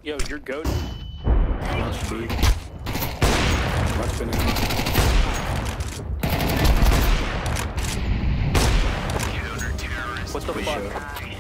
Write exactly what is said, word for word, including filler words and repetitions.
Yo, you're goat. Must be. Must be now. What the fuck?